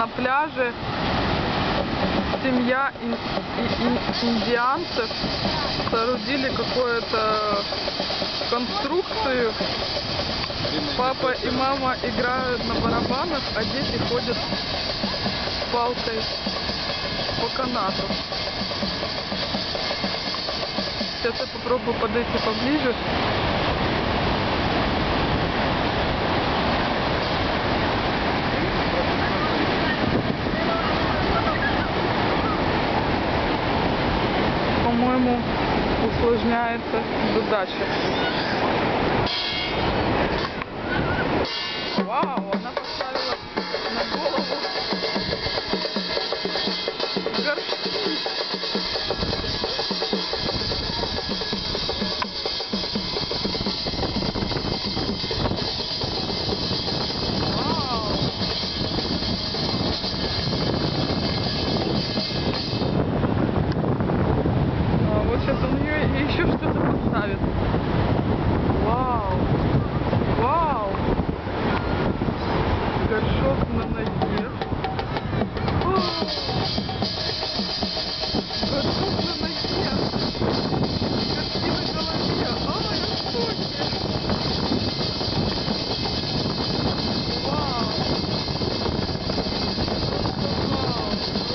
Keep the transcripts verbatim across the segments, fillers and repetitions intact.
на пляже семья ин ин индианцев соорудили какую-то конструкцию. Папа и мама играют на барабанах, а дети ходят с палкой по канату. Сейчас я попробую подойти поближе. По-моему, усложняется задача. Вау, она поставила на голову горшки. Вау. А вот сейчас он ее еще что-то поставит. Вау. Вау. Горшок на ноге. О! Горшок на ноге. Горшки на голове. Ай, я в шоке. Вау. Вау.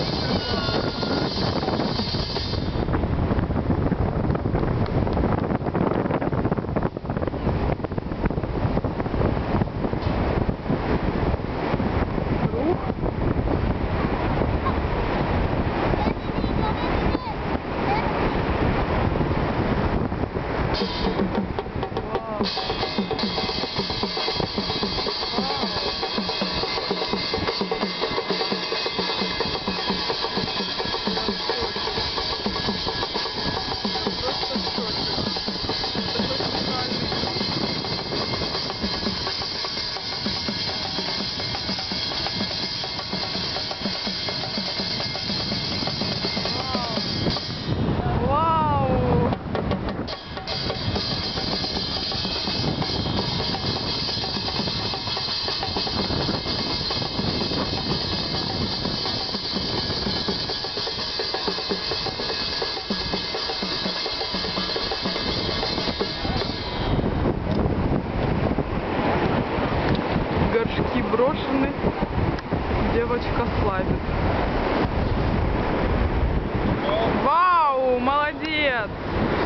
Горшки брошены, девочка славит. Вау, молодец!